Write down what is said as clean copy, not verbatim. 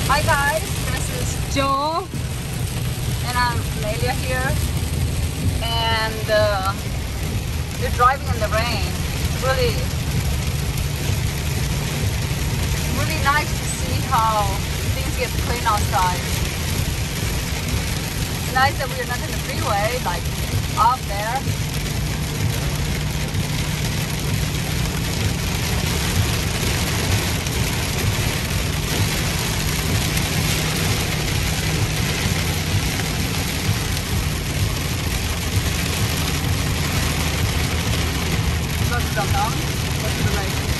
Hi guys, this is Joe and I'm Melia here, and we're driving in the rain. Really nice to see how things get clean outside. It's nice that we're not in the freeway like out there. Go to the right.